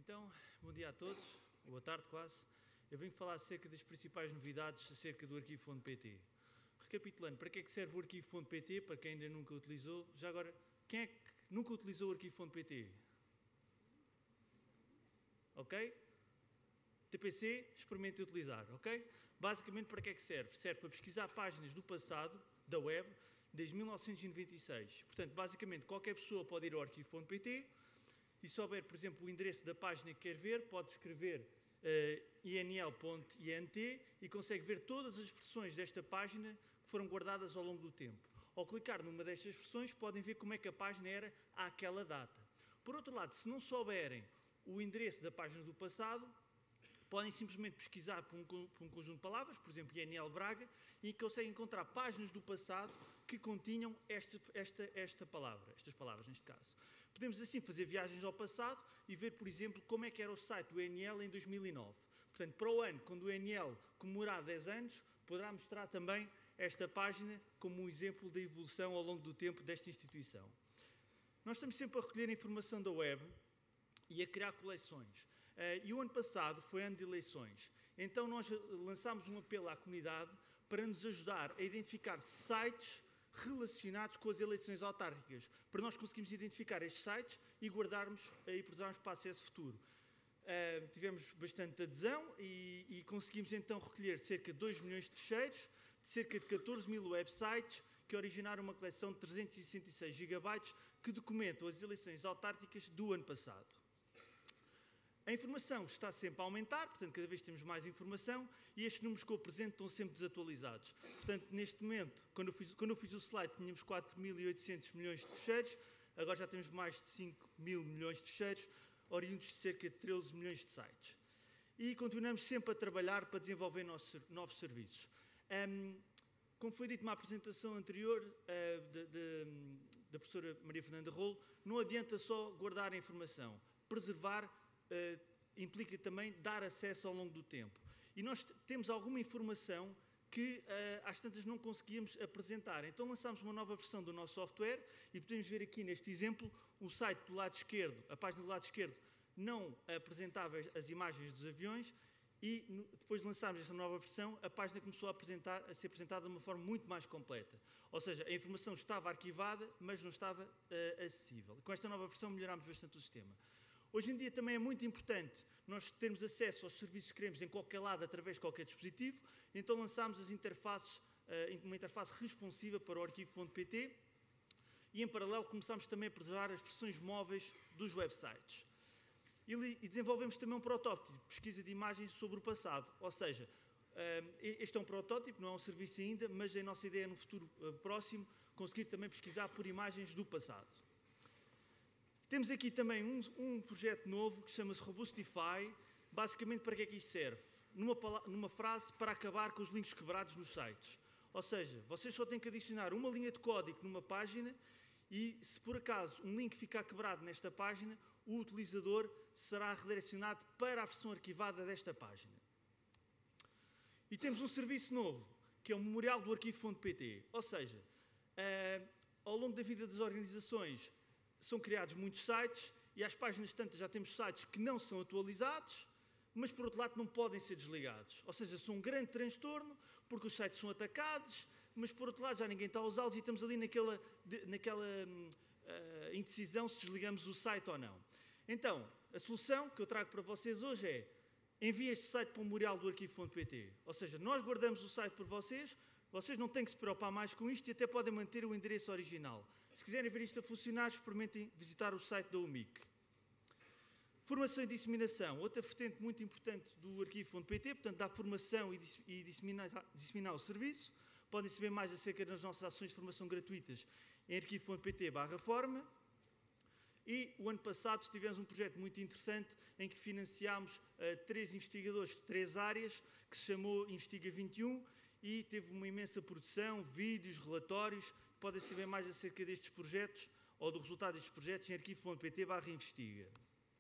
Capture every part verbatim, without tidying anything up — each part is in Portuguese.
Então, bom dia a todos, boa tarde quase. Eu venho falar acerca das principais novidades acerca do arquivo.pt. Recapitulando, para que é que serve o arquivo.pt, para quem ainda nunca utilizou? Já agora, quem é que nunca utilizou o arquivo.pt? Ok? T P C, experimente utilizar, ok? Basicamente, para que é que serve? Serve para pesquisar páginas do passado, da web, desde mil novecentos e noventa e seis. Portanto, basicamente, qualquer pessoa pode ir ao arquivo.pt e se souber, por exemplo, o endereço da página que quer ver, pode escrever uh, I N L ponto I N T e consegue ver todas as versões desta página que foram guardadas ao longo do tempo. Ao clicar numa destas versões, podem ver como é que a página era àquela data. Por outro lado, se não souberem o endereço da página do passado, podem simplesmente pesquisar por um, por um conjunto de palavras, por exemplo, I N L Braga, e conseguem encontrar páginas do passado que continham esta, esta, esta palavra, estas palavras neste caso. Podemos assim fazer viagens ao passado e ver, por exemplo, como é que era o site do I N L em dois mil e nove. Portanto, para o ano, quando o I N L comemorar dez anos, poderá mostrar também esta página como um exemplo da evolução ao longo do tempo desta instituição. Nós estamos sempre a recolher informação da web e a criar coleções. Uh, e o ano passado foi ano de eleições. Então nós lançámos um apelo à comunidade para nos ajudar a identificar sites relacionados com as eleições autárquicas, para nós conseguirmos identificar estes sites e guardarmos uh, e preservarmos para acesso futuro. Uh, tivemos bastante adesão e, e conseguimos então recolher cerca de dois milhões de fecheiros, de cerca de catorze mil websites, que originaram uma coleção de trezentos e sessenta e seis gigabytes que documentam as eleições autárquicas do ano passado. A informação está sempre a aumentar, portanto, cada vez temos mais informação e estes números que eu apresento estão sempre desatualizados. Portanto, neste momento, quando eu fiz, quando eu fiz o slide, tínhamos quatro mil e oitocentos milhões de fecheiros, agora já temos mais de cinco mil milhões de fecheiros, oriundos de cerca de treze milhões de sites. E continuamos sempre a trabalhar para desenvolver nossos, novos serviços. Um, como foi dito na apresentação anterior uh, de, de, da professora Maria Fernanda Rolo, não adianta só guardar a informação. Preservar Uh, implica também dar acesso ao longo do tempo. E nós temos alguma informação que uh, às tantas não conseguíamos apresentar. Então lançámos uma nova versão do nosso software e podemos ver aqui neste exemplo o site do lado esquerdo, a página do lado esquerdo não apresentava as imagens dos aviões e no, depois de lançarmos esta nova versão, a página começou a, apresentar, a ser apresentada de uma forma muito mais completa. Ou seja, a informação estava arquivada, mas não estava uh, acessível. Com esta nova versão melhorámos bastante o sistema. Hoje em dia também é muito importante nós termos acesso aos serviços que queremos em qualquer lado, através de qualquer dispositivo, então lançámos as interfaces, uma interface responsiva para o arquivo.pt e em paralelo começámos também a preservar as versões móveis dos websites. E desenvolvemos também um protótipo de pesquisa de imagens sobre o passado, ou seja, este é um protótipo, não é um serviço ainda, mas a nossa ideia é no futuro próximo conseguir também pesquisar por imagens do passado. Temos aqui também um, um projeto novo que chama-se Robustify. Basicamente, para que é que isto serve? Numa, numa frase, para acabar com os links quebrados nos sites. Ou seja, vocês só têm que adicionar uma linha de código numa página e, se por acaso um link ficar quebrado nesta página, o utilizador será redirecionado para a versão arquivada desta página. E temos um serviço novo, que é o memorial do arquivo.pt. Ou seja, uh, ao longo da vida das organizações, são criados muitos sites e às páginas tantas já temos sites que não são atualizados, mas por outro lado não podem ser desligados. Ou seja, são um grande transtorno porque os sites são atacados, mas por outro lado já ninguém está a usá-los e estamos ali naquela, naquela uh, indecisão se desligamos o site ou não. Então, a solução que eu trago para vocês hoje é enviem este site para o memorial do arquivo.pt. Ou seja, nós guardamos o site por vocês, vocês não têm que se preocupar mais com isto e até podem manter o endereço original. Se quiserem ver isto a funcionar, experimentem visitar o site da U M I C. Formação e disseminação. Outra vertente muito importante do arquivo.pt, portanto, dar formação e disseminar, disseminar o serviço. Podem saber mais acerca das nossas ações de formação gratuitas em arquivo.pt barra forma. E o ano passado tivemos um projeto muito interessante em que financiámos uh, três investigadores de três áreas, que se chamou Investiga vinte e um, e teve uma imensa produção, vídeos, relatórios. Podem saber mais acerca destes projetos ou do resultado destes projetos em arquivo.pt barra investiga.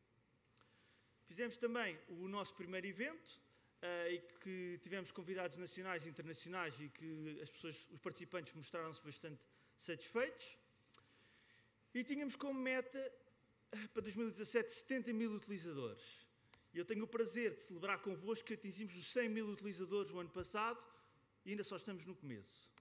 Fizemos também o nosso primeiro evento, uh, e que tivemos convidados nacionais e internacionais e que as pessoas, os participantes mostraram-se bastante satisfeitos. E tínhamos como meta para dois mil e dezassete, setenta mil utilizadores. E eu tenho o prazer de celebrar convosco que atingimos os cem mil utilizadores no ano passado e ainda só estamos no começo.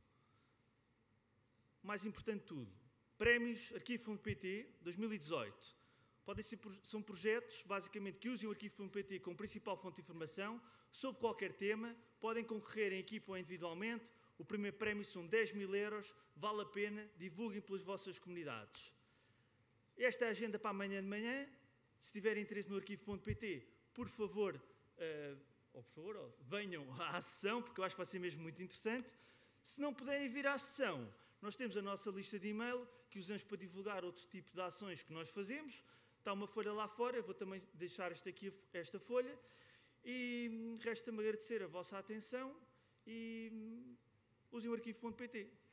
Mais importante de tudo, prémios arquivo ponto pt dois mil e dezoito. Podem ser, são projetos, basicamente, que usem o arquivo ponto pt como principal fonte de informação sobre qualquer tema. Podem concorrer em equipa ou individualmente. O primeiro prémio são dez mil euros. Vale a pena, divulguem pelas vossas comunidades. Esta é a agenda para amanhã de manhã. Se tiverem interesse no arquivo ponto pt, por favor, uh, ou por favor, ou, venham à sessão, porque eu acho que vai ser mesmo muito interessante. Se não puderem vir à sessão, nós temos a nossa lista de e-mail que usamos para divulgar outro tipo de ações que nós fazemos. Está uma folha lá fora, eu vou também deixar esta, aqui, esta folha. E resta-me agradecer a vossa atenção e usem o arquivo ponto pt.